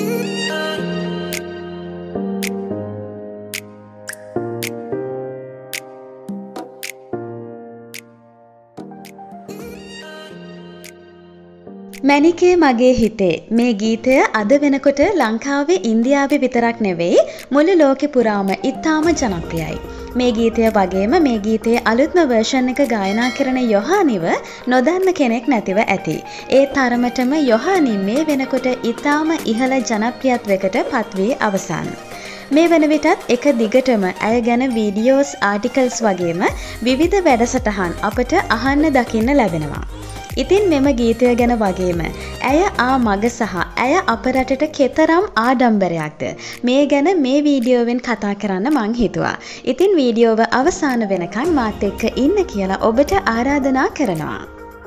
මැනිකේ මගේ හිතේ මේ ගීතය අද වෙනකොට ලංකාවේ ඉන්දියාවේ විතරක් නෙවෙයි මුළු ලෝකෙ පුරාම ඉතාම ජනප්‍රියයි. මේ ගීතය වගේම මේ ගීතයේ අලුත්ම වර්ෂන් එක ගායනා කරන යොහානිව නොදන්න කෙනෙක් නැතිව ඇති. ඒ තරමටම යොහානි මේ වෙනකොට ඉතාම ඉහළ ජනප්‍රියත්වයකට පත්වී අවසන්. මේ වන විටත් එක දිගටම ඇය ගැන වීඩියෝස් ආටිකල්ස් වගේම විවිධ වැඩසටහන් අපට අහන්න දකින්න ලැබෙනවා. ඉතින් මෙම ගීතය ගැන වගේම ඇය මග සහ ඇය අප රටට කෙතරම් ආඩම්බරයක්ද මේ ගැන මේ වීඩියෝවෙන් කතා කරන්න මං හිතුවා. ඉතින් වීඩියෝව අවසාන වෙනකන් මාත් එක්ක ඉන්න කියලා ඔබට ආරාධනා කරනවා.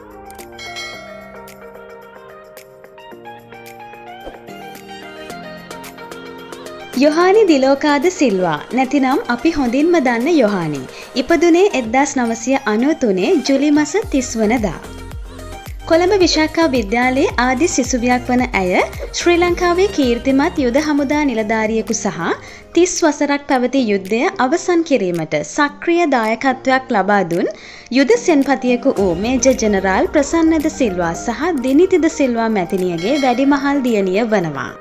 යොහානි දිලෝකාද සිල්වා නැතිනම් අපි හොඳින්ම දන්න යොහානි. ඉපදුනේ 1993 ජුලි මාස 30 වනදා. කොළඹ විශාඛා විද්‍යාලයේ ආදි සිසුවියක් වන ඇය ශ්‍රී ලංකාවේ කීර්තිමත් යුද හමුදා නිලධාරියෙකු සහ 30 වසරක් පැවති යුද්ධය අවසන් කිරීමට සක්‍රිය දායකත්වයක් ලබා දුන් යුද සෙන්පතියෙකු වූ මේජර් ජෙනරාල් ප්‍රසන්නද සිල්වා සහ දිනිතිද සිල්වා මැතිණියගේ වැඩිමහල් දියණිය වනවා.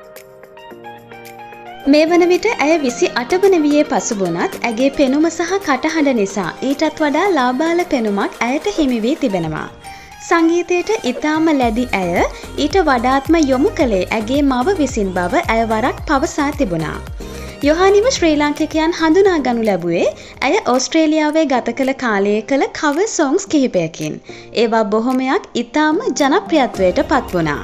මේ වන විට ඇය 28 වන වියේ පසුබුණත් ඇගේ පෙනුම සහ කටහඬ නිසා ඊටත් වඩා ලාබාල පෙනුමක් ඇයට හිමි වී තිබෙනවා. සංගීතයට ඉතාම ලැබි ඇය ඊට වඩාත්ම යොමු කළේ ඇගේ මව විසින් බව ඇය වරක් පවසා තිබුණා. යොහානිව ශ්‍රී ලාංකිකයන් හඳුනා ගනු ලැබුවේ ඇය ඕස්ට්‍රේලියාවේ ගත කළ කාලයේ කළ කවර් සොන්ග්ස් කිහිපයකින්. ඒවා බොහොමයක් ඉතාම ජනප්‍රියත්වයට පත් වුණා.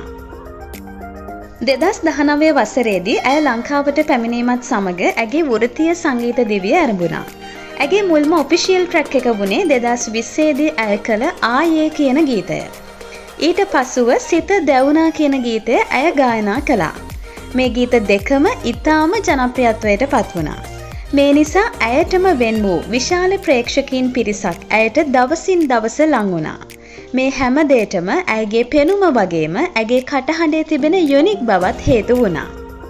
2019 වසරේදී ඇය ලංකාවට පැමිණීමත් සමග ඇගේ වෘත්තීය සංගීත දිවිය ආරම්භුණා. ඇගේ මුල්ම ඔෆිෂියල් ට්‍රැක් එක වුණේ 2020 දී ඇය කළ ආයේ කියන ගීතය. ඊට පසුව සිත දැවුනා කියන ගීතය ඇය ගායනා කළා. මේ ගීත දෙකම ඉතාම ජනප්‍රියත්වයට පත් වුණා. මේ නිසා ඇයටම වෙන් වූ විශාල ප්‍රේක්ෂකීන් පිරිසක් ඇයට දවසින් දවස ලං වුණා. මේ හැම දෙයකම ඇයගේ පෙනුම වගේම ඇගේ කටහඬේ තිබෙන යුනික් බවත් හේතු වුණා.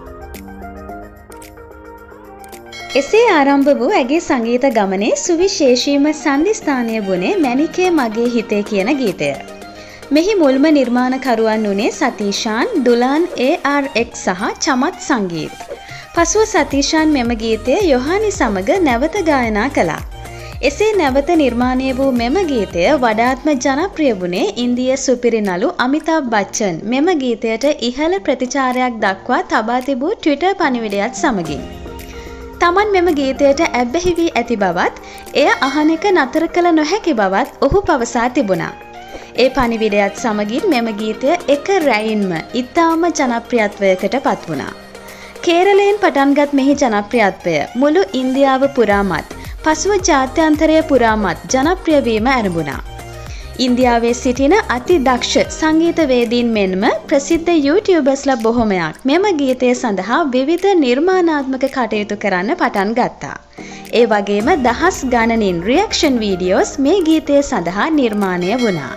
එසේ ආරම්භ වූ ඇගේ සංගීත ගමනේ සුවිශේෂීම සන්ධිස්ථානය වුණේ මැනිකේ මගේ හිතේ කියන ගීතය. මෙහි මුල්ම නිර්මාණකරුවන් වුණේ සතීෂාන්, දුලාන් ARX සහ චමත් සංගීත්. පසුව සතීෂාන් මෙම ගීතය යොහානි සමග නැවත ගායනා කළා. එසේ නැවත නිර්මාණය වූ මෙම ගීතය වඩාත්ම ජනප්‍රිය වුණේ ඉන්දිය සුපිරි නළු අමිතාබ් බච්චන් මෙම ගීතයට ඉහළ ප්‍රතිචාරයක් දක්වා තබා තිබූ ට්විටර් පණිවිඩයත් සමගින්. තමන් මෙම ගීතයට ඇබ්බැහි වී ඇති බවත් එය අහන එක නතර කළ නොහැකි බවත් ඔහු පවසා තිබුණා. ඒ පණිවිඩයත් සමගින් මෙම ගීතය එක රැයින්ම ඉතාම ජනප්‍රියත්වයකට පත් වුණා. කේරළයෙන් පටන්ගත් මෙහි ජනප්‍රියත්වය මුළු ඉන්දියාව පුරාමත් පසුව ජාත්‍යන්තරය පුරාමත් ජනප්‍රිය වීම ආරම්භුණා. ඉන්දියාවේ සිටින අති දක්ෂ සංගීතවේදීන් මෙන්ම ප්‍රසිද්ධ YouTubersලා බොහොමයක් මෙම ගීතය සඳහා විවිධ නිර්මාණාත්මක කටයුතු කරන්න පටන් ගත්තා. ඒ වගේම දහස් ගණනින් රියැක්ෂන් වීඩියෝස් මේ ගීතය සඳහා නිර්මාණය වුණා.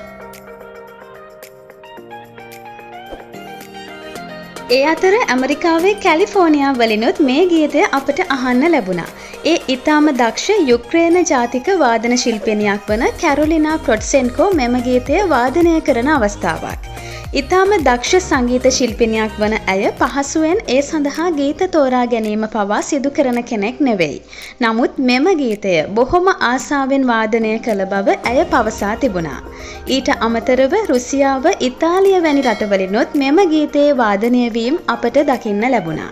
ඒ අතර ඇමරිකාවේ කැලිෆෝනියා වලිනුත් මේ ගීතය අපට අහන්න ලැබුණා. ඒ ඉතාම දක්ෂ යුක්‍රේන ජාතික වාදන ශිල්පිනියක් වන කැරොලිනා ප්‍රොට්සෙන්කෝ මෙම ගීතය වාදනය කරන අවස්ථාවක්. ඉතාම දක්ෂ සංගීත ශිල්පිනියක් වන ඇය පහසුවෙන් ඒ සඳහා ගීත තෝරා ගැනීම පවා සිදු කරන කෙනෙක් නෙවෙයි. නමුත් මෙම ගීතය බොහොම ආසාවෙන් වාදනය කළ බව ඇය පවසා තිබුණා. ඊට අමතරව රුසියාව, ඉතාලිය වැනි රටවලිනුත් මෙම ගීතයේ වාදනය වීම අපට දකින්න ලැබුණා.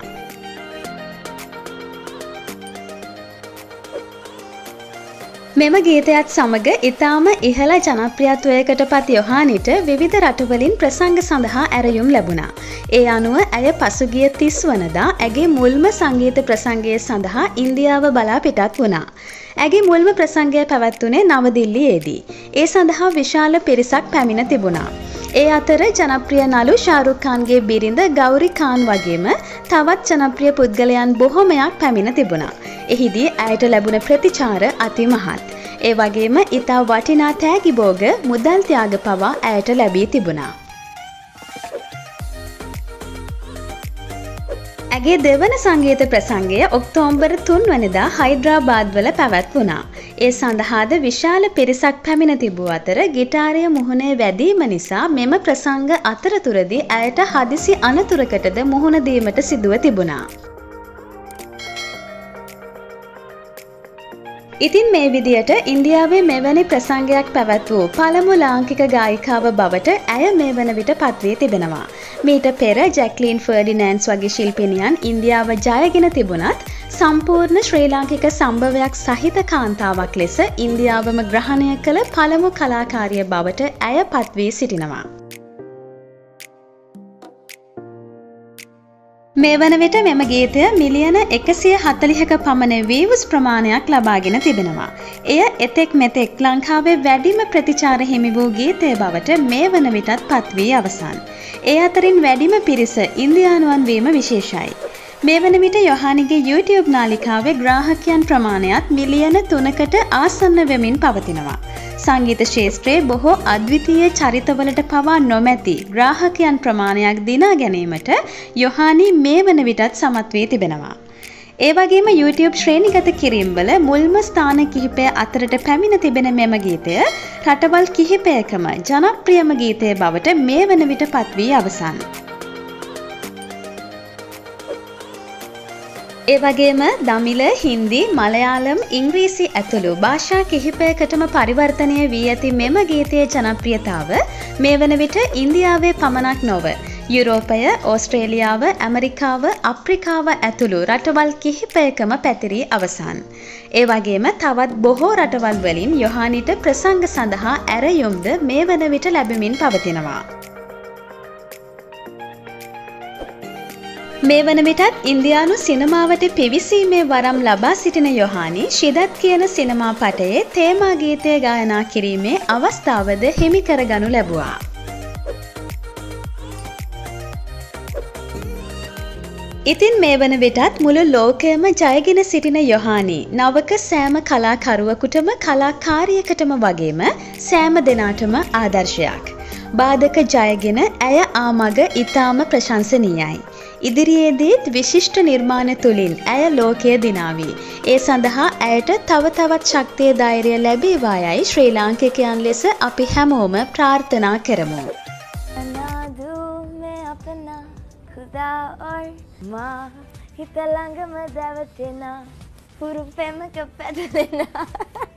මෙම ගීතයත් සමග ඉතාම ඉහළ ජනප්‍රියත්වයකට පත් යොහානිට විවිධ රටවලින් ප්‍රසංග සඳහා ඇරයුම් ලැබුණා. ඒ අනුව ඇය පසුගිය 30 වනදා ඇගේ මුල්ම සංගීත ප්‍රසංගය සඳහා ඉන්දියාව බලා පිටත් වුණා. ඇගේ මුල්ම ප්‍රසංගය පැවැත්වුණේ නවදිල්ලියේදී. ඒ සඳහා විශාල පිරිසක් පැමිණ තිබුණා. ඒ අතර ජනප්‍රිය නළු ශාරුක් ඛාන්ගේ බිරිඳ ගෞරි ඛාන් වගේම තවත් ජනප්‍රිය පුද්ගලයන් බොහොමයක් පැමිණ තිබුණා. එහිදී ඇයට ලැබුණ ප්‍රතිචාර අතිමහත්. ඒ වගේම ඉතා වටිනා තෑගි භෝග මුදල් ත්‍යාග පවා ඇයට ලැබී තිබුණා. ඇගේ දෙවන සංගීත ප්‍රසංගය ඔක්තෝබර් 3 වනදා හයිඩ්‍රාබාද් වල පැවැත්වුණා. ඒ සඳහාද විශාල පිරිසක් පැමිණ තිබූ අතර ගිටාරය මුහුණේ වැදීම නිසා මෙම ප්‍රසංග අතරතුරදී ඇයට හදිසි අනතුරකටද මුහුණ දීමට සිදුව තිබුණා. ඉතින් මේ විදියට ඉන්දියාවේ මෙවැනි ප්‍රසංගයක් පැවැත් වූ පළමු ලාංකික ගායිකාව බවට ඇය මේ වන විට පත්වී තිබෙනවා. මීට පෙර ජැක්ලින් ෆර්ඩිනෑන්ඩ්ස් වගේ ශිල්පිනියන් ඉන්දියාව ජයගෙන තිබුණත් සම්පූර්ණ ශ්‍රී ලාංකික සම්භවයක් සහිත කාන්තාවක් ලෙස ඉන්දියාවම ග්‍රහණය කළ පළමු කලාකාරිය බවට ඇය පත්වී සිටිනවා. මේ වන විට මෙම ගීතය මිලියන 140ක පමණ වීවුස් ප්‍රමාණයක් ලබාගෙන තිබෙනවා. එය එතෙක් මෙතෙක් ලංකාවේ වැඩිම ප්‍රතිචාර හිමි වූ ගීතය බවට මේ වන විටත් පත් වී අවසන්. ඒ අතරින් වැඩිම පිරිස ඉන්දියානුවන් වීම විශේෂයි. මේ වන විට යොහානිගේ YouTube නාලිකාවේ ග්‍රාහකයන් ප්‍රමාණයත් මිලියන 3කට ආසන්න වෙමින් පවතිනවා. සංගීත ශාස්ත්‍රයේ බොහෝ අද්විතීය චරිතවලට පවා නොමැති ග්‍රාහකයන් ප්‍රමාණයක් දිනා ගැනීමට යොහානි මේ වන විටත් සමත් වී තිබෙනවා. ඒ වගේම YouTube ශ්‍රේණිගත කිරීම්වල මුල්ම ස්ථාන කිහිපය අතරට පැමිණ තිබෙන මෙම ගීතය රටවල් කිහිපයකම ජනප්‍රියම ගීතය බවට මේ වන විට පත් වී අවසන්. ඒ වගේම දමිළ, හින්දි, මලයාලම්, ඉංග්‍රීසි ඇතුළු භාෂා කිහිපයකටම පරිවර්තනය වී ඇති මෙම ගීතයේ ජනප්‍රියතාව මේ වන විට ඉන්දියාවේ පමණක් නොව යුරෝපය, ඕස්ට්‍රේලියාව, ඇමරිකාව, අප්‍රිකාව ඇතුළු රටවල් කිහිපයකම පැතිරී අවසන්. ඒ වගේම තවත් බොහෝ රටවල් වලින් යොහානිට ප්‍රසංග සඳහා ඇරයුම්ද මේ වන විට ලැබෙමින් පවතිනවා. මේ වන විටත් ඉන්දියානු සිනමාවට පිවිසීමේ වරම් ලබා සිටින යොහානි ශිදත් කියන සිනමා පටයේ තේමා ගීතය ගායනා කිරීමේ අවස්ථාවද හිමි කරගනු ලැබුවා. ඉතින් මේ වන විටත් මුළු ලෝකයම ජයගෙන සිටින යොහානි නවක සෑම කලාකරුවෙකුටම කලාකාරියකටම වගේම සෑම දෙනාටම ආදර්ශයක්. බාධක ජයගෙන ඇය ආමග ඉතාම ප්‍රශංසනීයයි. ඉදිරියේදීත් විශිෂ්ට නිර්මාණ තුළින් ඇය ලෝකය දිනාවි. ඒ සඳහා ඇයට තව තවත් ශක්තිය ධෛර්යය ලැබේවා යයි ශ්‍රී ලාංකිකයන් ලෙස අපි හැමෝම ප්‍රාර්ථනා කරමු. හිත ළඟම දැවටෙන පුරු පෙමක පැටලෙන